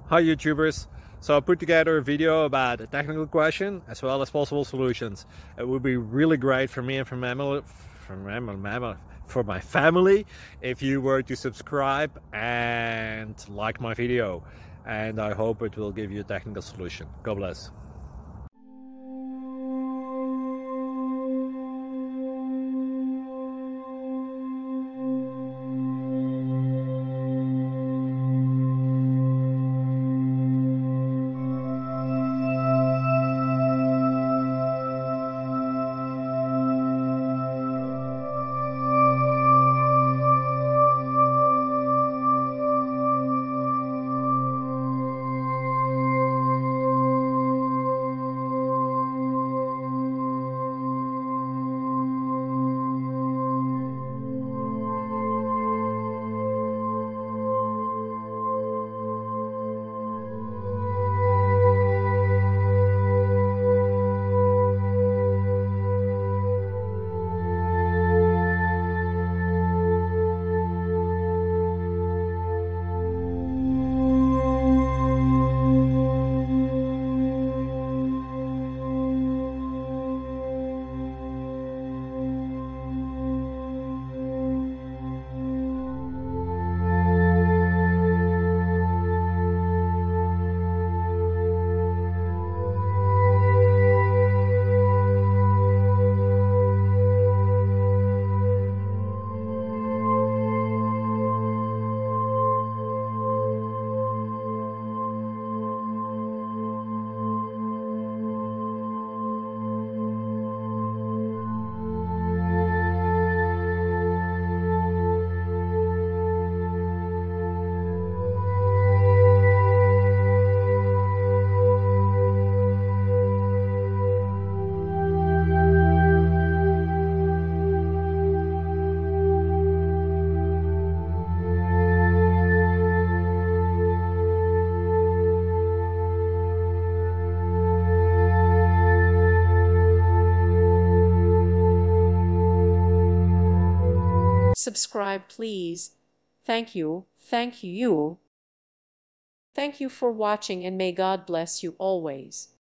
Hi YouTubers! So I put together a video about a technical question as well as possible solutions. It would be really great for me and for my family if you were to subscribe and like my video, and I hope it will give you a technical solution. God bless. Subscribe, please. Thank you. Thank you. Thank you for watching, and may God bless you always.